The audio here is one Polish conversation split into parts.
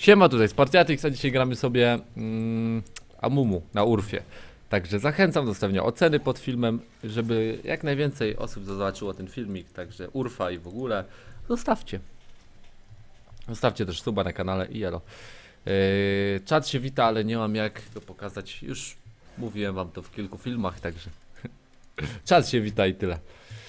Siema, tutaj Spartiatyx, a dzisiaj gramy sobie Amumu na Urfie. Także zachęcam do stawiania oceny pod filmem, żeby jak najwięcej osób zobaczyło ten filmik. Także Urfa i w ogóle zostawcie. Zostawcie też suba na kanale i elo. Czat się wita, ale nie mam jak go pokazać. Już mówiłem wam to w kilku filmach, także czat się wita i tyle.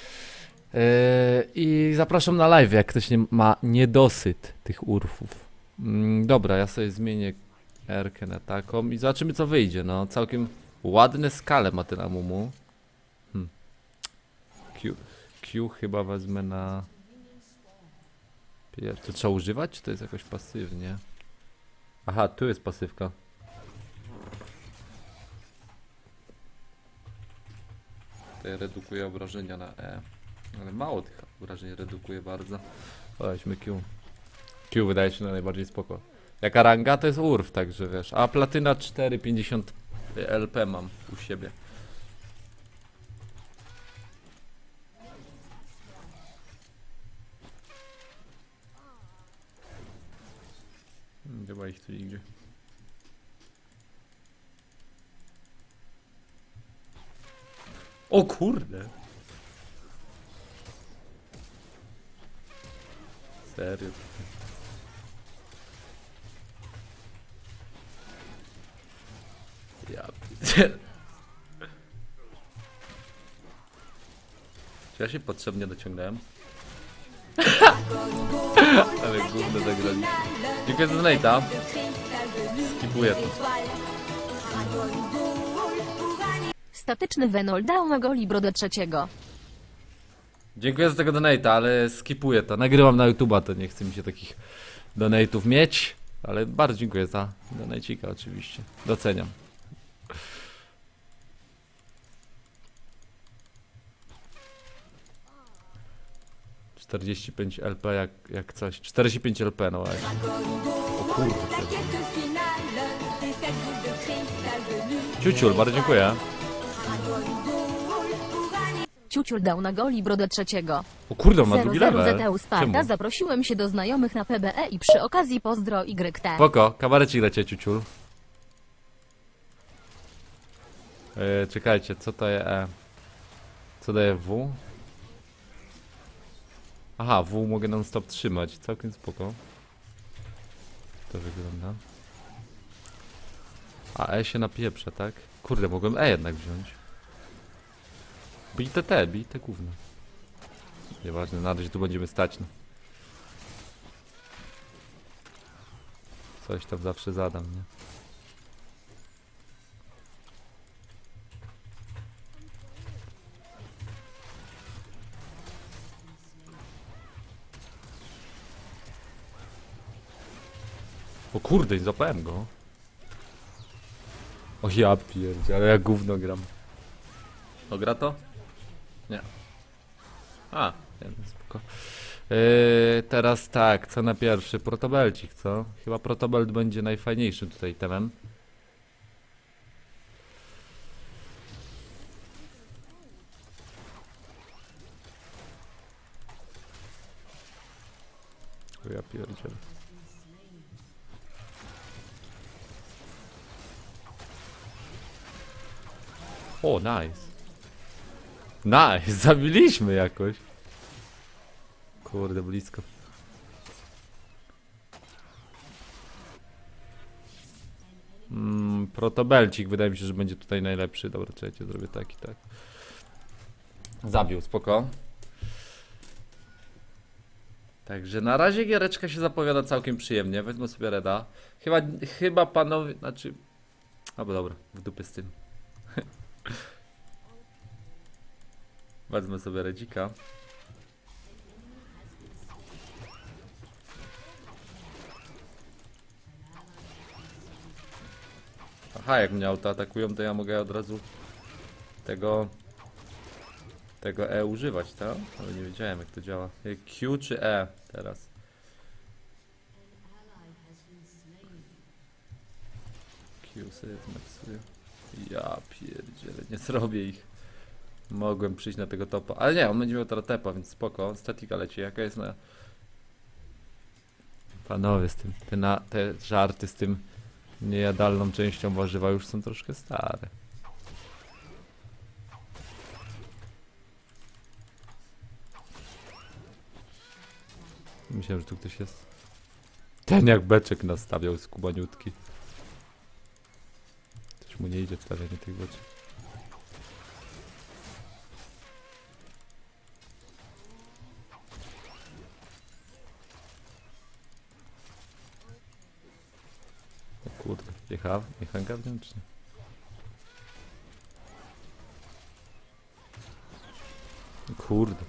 I zapraszam na live, jak ktoś nie ma niedosyt tych Urfów. Dobra, ja sobie zmienię R-kę na taką i zobaczymy co wyjdzie. No, całkiem ładne skale ma ten Amumu. Q chyba wezmę na... To trzeba używać, czy to jest jakoś pasywnie? Aha, tu jest pasywka. Tutaj redukuje obrażenia na E. Ale mało tych obrażeń redukuje bardzo. Weźmy Q. Q wydaje się na najbardziej spoko. Jaka ranga to jest Urf, także wiesz. A platyna 4,50 LP mam u siebie. Nie ma ich tu nigdzie. O kurde! Serio? Ja pierdzielę. Czy ja się potrzebnie dociągnąłem? Ale gówno zagraliśmy. Dziękuję za donate'a. Skipuję to. Statyczny Venol dał na goli brodę trzeciego. Dziękuję za tego donate'a, ale skipuję to. Nagrywam na YouTube'a, to nie chcę mi się takich donate'ów mieć. Ale bardzo dziękuję za donajcika oczywiście. Doceniam. LP jak coś. 45 LP, no właśnie. O kurde. Ciuciul, bardzo dziękuję. Ciuciul dał na goli brodę trzeciego. O kurde, on ma drugi level. ZTU Sparta, Czemu? zaprosiłem się do znajomych na PBE i przy okazji pozdro YT. Spoko, kabarecik lecie, Ciuciul. Czekajcie, co to jest E? Co daje W? Aha, W mogę non stop trzymać, całkiem spoko. To wygląda. A E się napieprza, tak? Kurde, mogłem E jednak wziąć. Bij te gówno. Nieważne, na razie tu będziemy stać, no. Coś tam zawsze zadam, nie? O kurde, nie złapałem go. O ja pierdzie, ale ja gówno gram. O, gra to? Nie. A, spoko. Teraz tak, co na pierwszy? Protobelcik, co? Chyba protobelt będzie najfajniejszym tutaj temem. O ja pierdzielę. O, nice. Nice, zabiliśmy jakoś. Kurde, blisko. Protobelcik, wydaje mi się, że będzie tutaj najlepszy. Dobra, czekajcie, zrobię tak i tak. Zabił, spoko. Także na razie giereczka się zapowiada całkiem przyjemnie. Wezmę sobie reda. Chyba panowie, znaczy... Albo dobra, w dupy z tym. Wezmę sobie redzika. Aha, jak mnie auto atakują, to ja mogę od razu tego E używać, tak? Ale nie wiedziałem, jak to działa. Q czy E teraz? Q sobie zmapsuję. Ja pierdzielę, nie zrobię ich. Mogłem przyjść na tego topa, ale nie, on będzie miał teraz tepa, więc spoko. Statika leci, jaka jest na... Panowie, z tym, te żarty z tym niejadalną częścią warzywa już są troszkę stare. Myślałem, że tu ktoś jest. Ten jak beczek nastawiał z kubaniutki. Coś mu nie idzie stawianie tych beczek. O kurde, jechałem w nim czy nie? Kurde.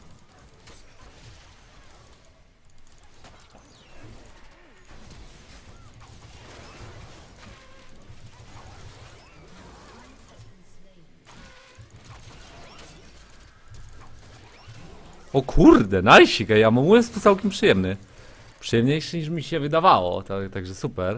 O kurde, najsik, ja mu jest tu całkiem przyjemny. Przyjemniejszy niż mi się wydawało, także super.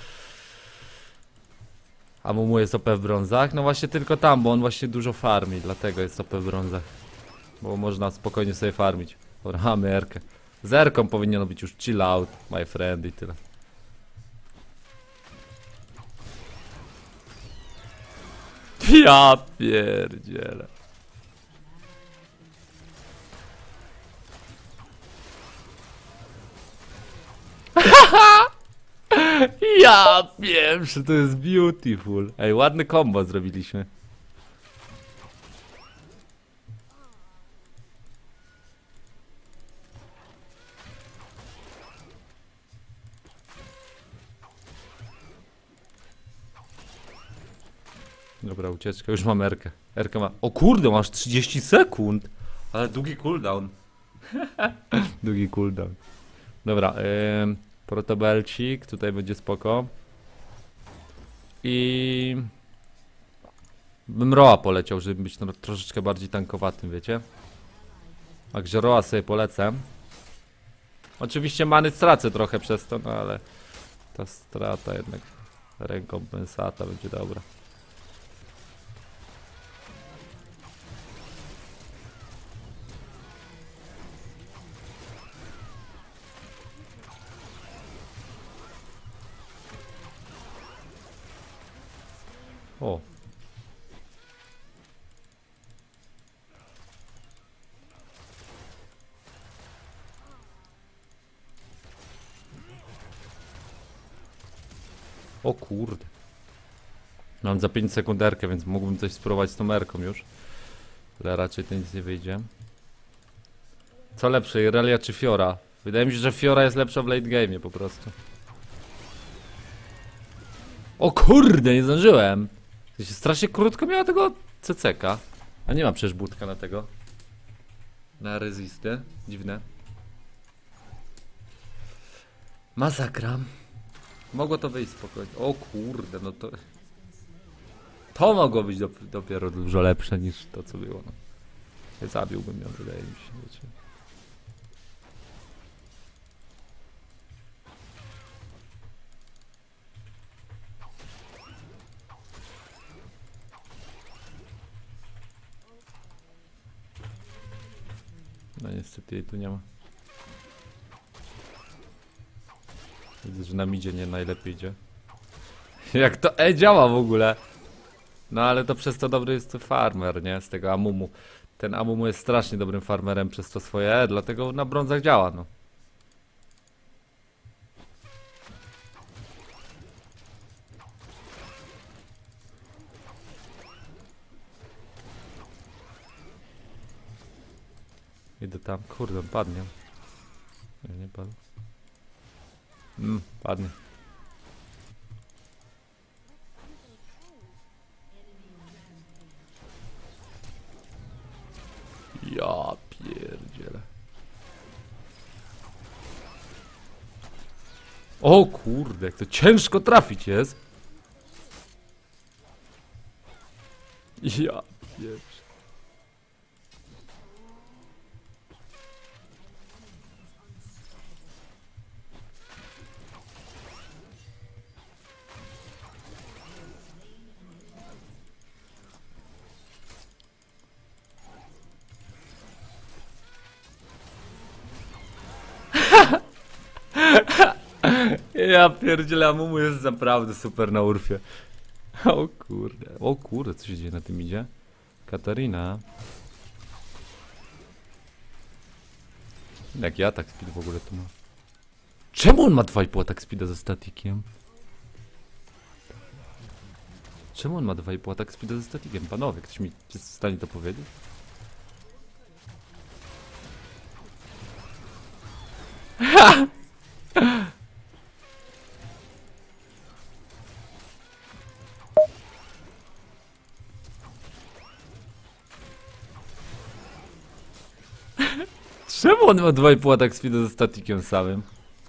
A Mumu jest OP w brązach? No właśnie tylko tam, bo on właśnie dużo farmi, dlatego jest OP w brązach. Bo można spokojnie sobie farmić. Dobra, mamy Erkę. Z Erką powinno być już chill out, my friend i tyle. Ja pierdzielę. Ja wiem, że to jest beautiful. Ej, ładny combo zrobiliśmy. Dobra, ucieczka, już mam Erkę. Erka ma... O kurde, masz 30 sekund! Ale długi cooldown. Długi cooldown. Dobra, protobelcik, tutaj będzie spoko. I... bym Roa poleciał, żeby być troszeczkę bardziej tankowatym, wiecie? Także Roa sobie polecę. Oczywiście many stracę trochę przez to, no ale... ta strata jednak... rekompensata będzie dobra. O. O kurde. Mam za 5 sekunderkę, więc mógłbym coś spróbować z tą Erką już. Ale raczej to nic nie wyjdzie. Co lepsze, Irelia czy Fiora? Wydaje mi się, że Fiora jest lepsza w late game'ie po prostu. O kurde, nie zdążyłem. Strasznie krótko miała tego CCK. A nie ma przecież budka na tego. Na rezistę. Dziwne. Masakra. Mogło to wyjść spokojnie. O kurde, no to... To mogło być dopiero dużo lepsze niż to, co było. No. Ja zabiłbym ją, wydaje mi się. Wiecie. No niestety jej tu nie ma. Widzę, że nam idzie nie najlepiej idzie. Jak to działa w ogóle? No ale to przez to dobry jest to farmer, nie? Z tego Amumu. Ten Amumu jest strasznie dobrym farmerem przez to swoje dlatego na brązach działa, no. Idę tam, kurde, on padnie. Nie padł. Padnie. Ja pierdzielę. O kurde, jak to ciężko trafić jest. Ja pierdzielę. Ja pierdzielę, Amumu jest naprawdę super na Urfie. O kurde, co się dzieje na tym idzie? Katarina. Jaki atak speed w ogóle tu ma? Czemu on ma 2,5 atak speeda ze statikiem? Czemu on ma 2,5 atak speeda ze statikiem? Panowie, ktoś mi jest w stanie to powiedzieć? Czemu on ma 2,5 atak speeda ze statikiem samym?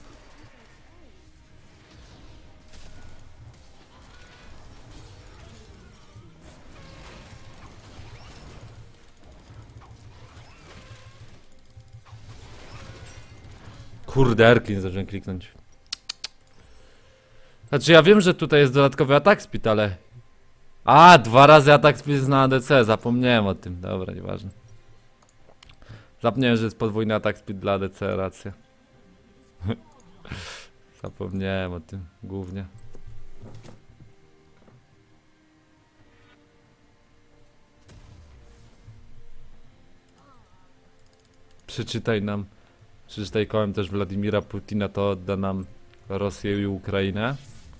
Kurde, Erklin zacząłem kliknąć. Znaczy ja wiem, że tutaj jest dodatkowy atak speed, ale... A, 2 razy atak speed jest na ADC, zapomniałem o tym. Dobra, nieważne. Zapomniałem, że jest podwójny atak speed dla ADC, racja. Zapomniałem o tym, głównie. Przeczytaj kołem też Władimira Putina, to odda nam Rosję i Ukrainę.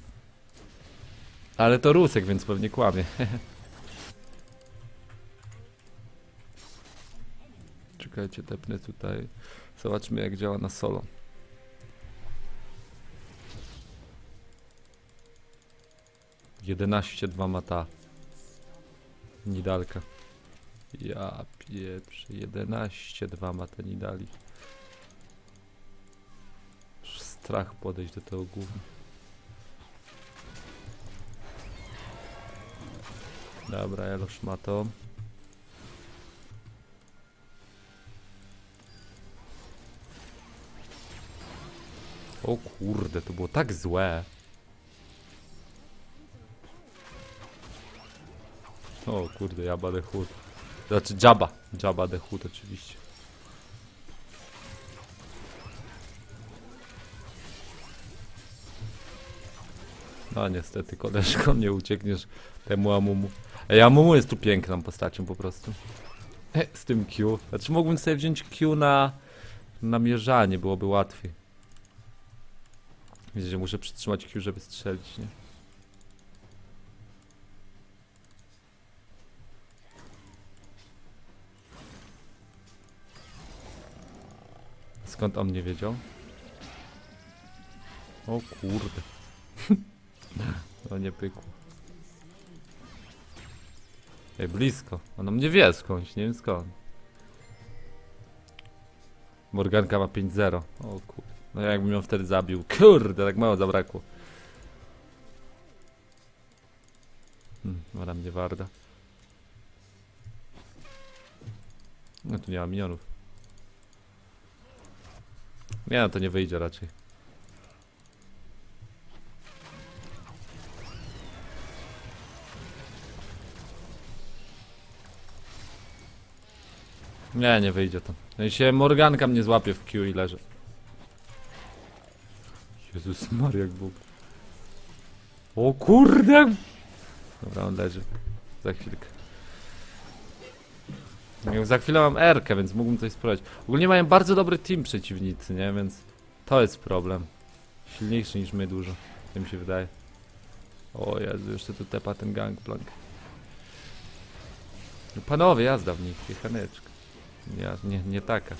Ale to Rusek, więc pewnie kłamie. Czekajcie, tepnę tutaj. Zobaczmy, jak działa na solo. Jedenaście 2 ma ta Nidalka. Ja pieprzę, 11-2 ma ta Nidali. Już strach podejść do tego gówna. Dobra, Elosz ma to. O kurde, to było tak złe. O kurde, Jabba the Hutt. Znaczy Jabba the Hutt oczywiście. No niestety, koleżko, nie uciekniesz temu Amumu. Ej, Amumu jest tu piękną postacią po prostu. Z tym Q. Znaczy mógłbym sobie wziąć Q na namierzanie, byłoby łatwiej. Widzę, że muszę przytrzymać Q, żeby strzelić, nie? Skąd on nie wiedział? O kurde. No nie pykło. Ej, blisko. Ona mnie wie skądś, nie wiem skąd. Morganka ma 5-0. O kurde. No jakbym ją wtedy zabił. Kurde, tak mało zabrakło. Ona mnie warda. No tu nie ma minionów. Nie, no to nie wyjdzie raczej. Nie wyjdzie to. No i się Morganka mnie złapie w Q i leży. Jezus Maria, jak Bóg. O kurde! Dobra, on leży. Za chwilkę. Za chwilę mam R-kę, więc mógłbym coś spróbować. Ogólnie mają bardzo dobry team przeciwnicy, nie? Więc to jest problem. Silniejszy niż my dużo, tak mi się wydaje. O Jezu, jeszcze tu tepa ten gangplank. No panowie, jazda w nich, jechaneczka. Nie taka.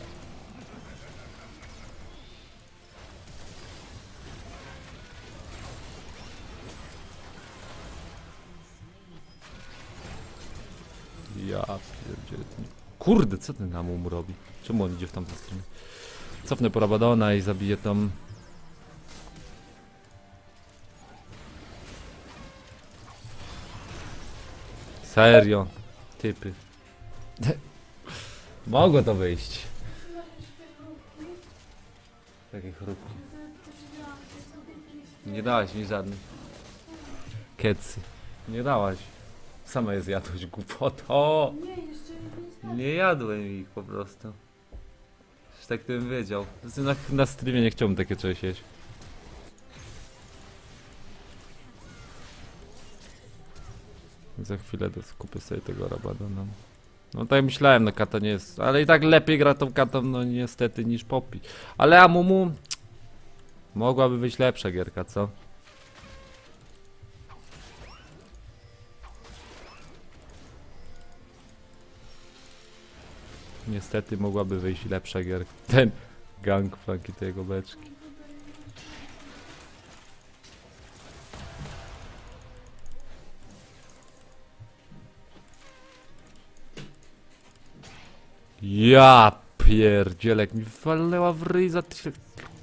Ja pierdzielę. Kurde, co ten Amumu robi? Czemu on idzie w tamtą stronę? Cofnę po Rabadona i zabiję tam. Serio? Typy. Mogło to wyjść. Takie chrupki. Nie dałaś mi żadnych. Kecy. Nie dałaś. Sama je zjadłeś, głupoto. Nie jadłem ich po prostu. Już tak bym wiedział. Na streamie nie chciałbym takie czegoś jeść. Za chwilę skupię sobie tego Rabadona. No tak myślałem, no Kata nie jest, ale i tak lepiej gra tą Katą, no niestety, niż Poppy. Ale Amumu mogłaby być lepsza gierka, co? Niestety mogłaby wyjść lepsza gierka. Ten gangplank i te jego beczki. Ja pierdzielek mi walnęła w ryj za tysiąc.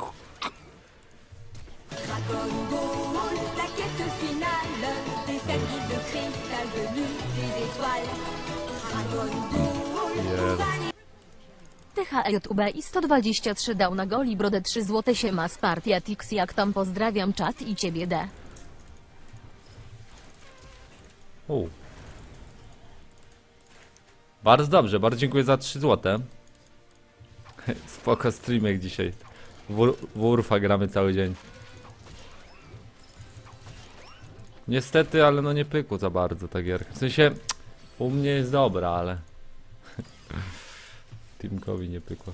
THJUB i 123 dał na goli brodę 3 zł się ma z Partiatix, jak tam pozdrawiam czat i ciebie D. Bardzo dobrze, bardzo dziękuję za 3 zł. Spoko streamek dzisiaj. W Urfa gramy cały dzień. Niestety, ale no nie pykło za bardzo ta gierka. W sensie, u mnie jest dobra, ale Teamkowi nie pykło.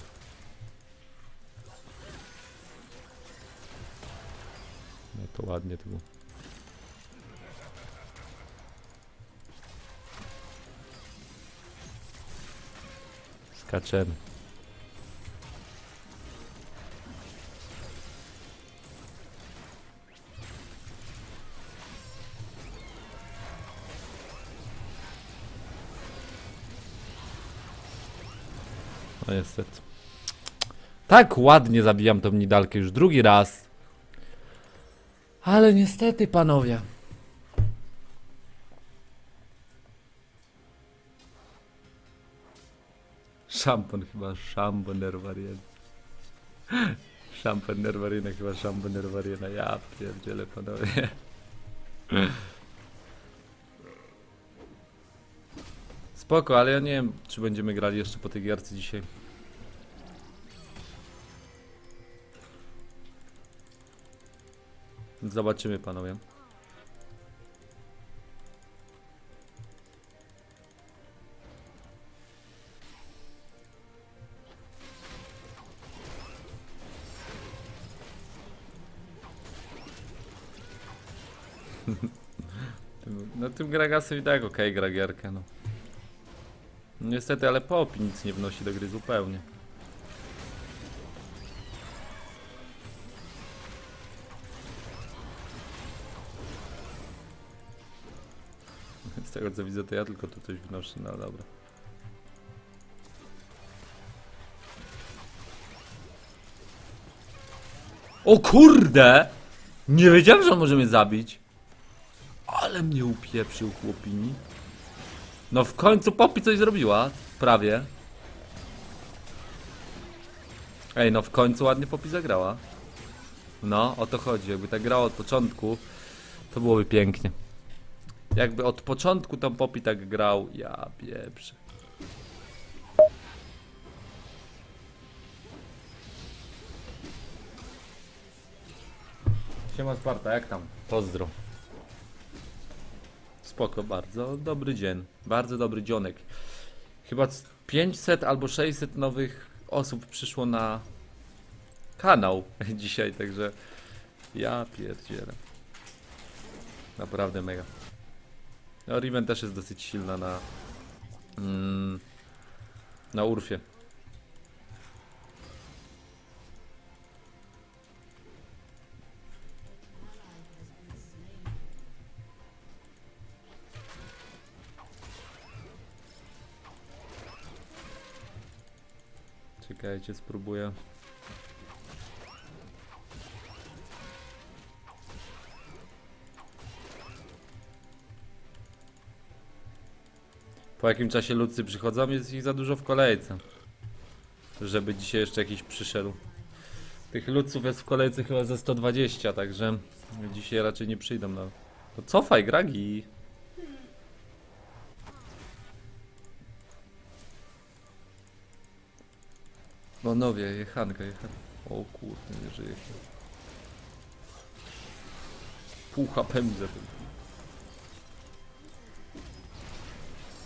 No to ładnie to było. Skaczemy. No niestety. Tak ładnie zabijam tą Nidalkę już drugi raz. Ale niestety, panowie. Szampon chyba, szampon nerwariena. Szampon nerwariena chyba, szampon nerwariena. Ja pierdzielę, panowie. Spoko, ale ja nie wiem, czy będziemy grali jeszcze po tej gierce dzisiaj. Zobaczymy, panowie. No tym Gragasem i tak okej, gra gierkę, no. Niestety, ale Poppy nic nie wnosi do gry zupełnie. Z tego co widzę, to ja tylko tu coś wnoszę, no dobra. O kurde! Nie wiedziałem, że on może mnie zabić. Ale mnie upieprzył, chłopini. No w końcu Poppy coś zrobiła. Prawie. Ej, no w końcu ładnie Poppy zagrała. No, o to chodzi. Jakby tak grała od początku, to byłoby pięknie. Jakby od początku tam Poppy tak grał. Ja pieprzę. Siema Sparta, jak tam? Pozdro. Spoko, bardzo dobry dzień. Bardzo dobry dzionek. Chyba 500 albo 600 nowych osób przyszło na kanał dzisiaj, także ja pierdzielę. Naprawdę mega. No Riven też jest dosyć silna na Urfie. Czekajcie, spróbuję. Po jakim czasie ludzy przychodzą? Jest ich za dużo w kolejce, żeby dzisiaj jeszcze jakiś przyszedł. Tych ludców jest w kolejce chyba ze 120, także dzisiaj raczej nie przyjdą. No cofaj, Gragi. Panowie, jechanka. O kurde, nie żyje. Pół HP mi za tym.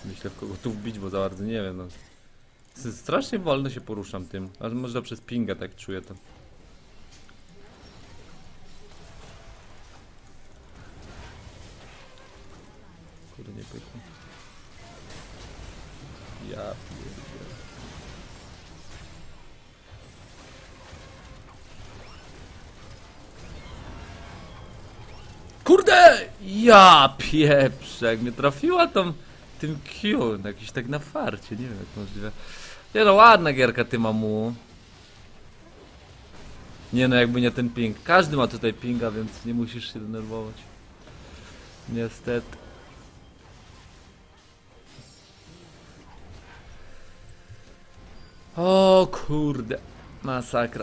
Myślę, w kogo tu wbić, bo za bardzo nie wiem. No. Strasznie wolno się poruszam tym. Aż może przez pinga tak czuję to. Kurde, nie pyknę. Ja pierdzielę. Kurde! Ja pieprzę, jak mnie trafiła tym Q, jakiś tak na farcie, nie wiem jak to możliwe. Nie no, ładna gierka ty mamu. Nie no, jakby nie ten ping. Każdy ma tutaj pinga, więc nie musisz się denerwować. Niestety. O kurde, masakra.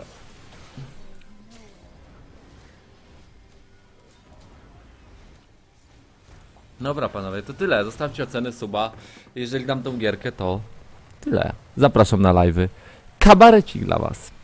Dobra panowie, to tyle. Zostawcie ocenę, suba. Jeżeli dam tą gierkę, to tyle. Zapraszam na live'y. Kabarecik dla was.